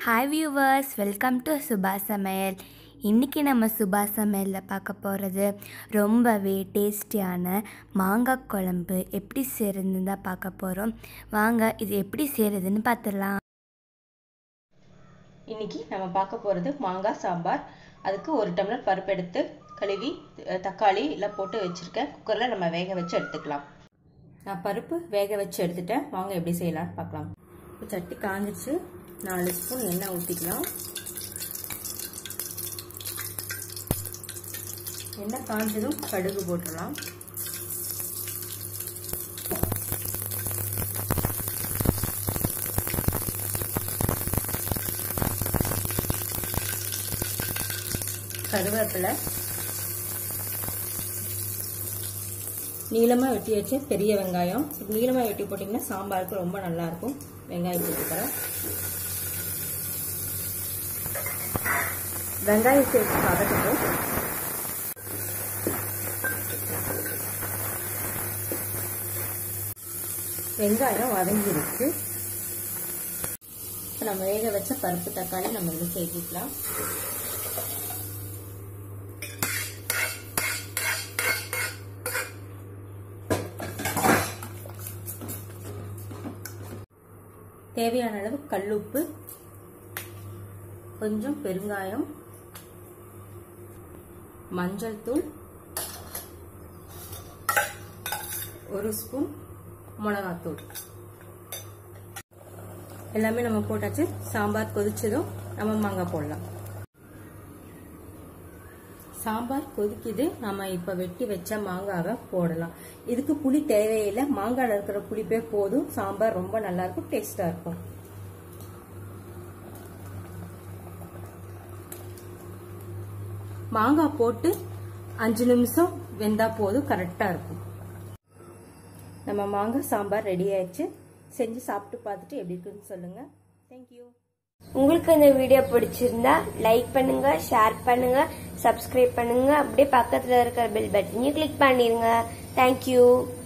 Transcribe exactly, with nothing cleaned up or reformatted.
hi viewers welcome to सुबा सமையல் इनकी நம்ம சுபா சமையல்ல பார்க்க போறது ரொம்பவே டேஸ்டியான மாங்காய் குழம்பு எப்படி செய்யறதுன்னு தான் பார்க்க போறோம் வாங்க இது எப்படி செய்யறதுன்னு பார்த்தலாம் இன்னைக்கு நம்ம பார்க்க போறது மாங்காய் சாம்பார் அதுக்கு ஒரு டம்ளர் பருப்பு எடுத்து கழுவி தக்காளி எல்லாம் போட்டு வச்சிருக்கேன் குக்கர்ல நம்ம வேக வச்சு எடுத்துக்கலாம் நான் பருப்பு வேக வச்சு எடுத்துட்டேன் வாங்க எப்படி செய்யலாம்னு பார்க்கலாம் சட்டி காஞ்சிச்சு நாலு ஸ்பூன் எண்ணெய் ஊற்றிக்கலாம் எண்ணெய் காஞ்சதும் கடுகு போட்டுடலாம் கருவேப்பிலை நீளமாக வெட்டி வச்சு பெரிய வெங்காயம் நீளமாக வெட்டி போட்டிங்கன்னா சாம்பாருக்கு ரொம்ப நல்லா இருக்கும் வெங்காயம் போட்டுக்கிறேன் வெங்காயம் சேர்த்து வதக்கட்டும் வெங்காயம் வதங்கிருச்சு நம்ம வேக வச்ச பருப்பு தக்காளி நம்ம இதில் சேர்த்துக்கலாம் தேவையான அளவு கல்லுப்பு கொஞ்சம் பெருங்காயம் மஞ்சள் தூள் ஒரு ஸ்பூன் மிளகாத்தூள் எல்லாமே நம்ம போட்டாச்சு சாம்பார் கொதிச்சதும் நம்ம மாங்காய் போடலாம் சாம்பார் கொதிக்குது நம்ம இப்ப வெட்டி வச்ச மாங்காவை போடலாம் இதுக்கு புளி தேவையில்லை மாங்காயில இருக்கிற புளிப்பே போதும் சாம்பார் ரொம்ப நல்லா இருக்கும் டேஸ்டா இருக்கும் மாங்காய் போட்டு அஞ்சு நிமிஷம் வெந்தா போதும் கரெக்டா இருக்கும் நம்ம மாங்காய் சாம்பார் ரெடி ஆயிடுச்சு செஞ்சு சாப்பிட்டு பார்த்துட்டு எப்படி இருக்குன்னு சொல்லுங்க தேங்க்யூ உங்களுக்கு இந்த வீடியோ பிடிச்சிருந்தா லைக் பண்ணுங்க ஷேர் பண்ணுங்க சப்ஸ்கிரைப் பண்ணுங்க அப்படியே பக்கத்துல இருக்கிற பெல் பட்டனையும் கிளிக் பண்ணிருங்க தேங்க்யூ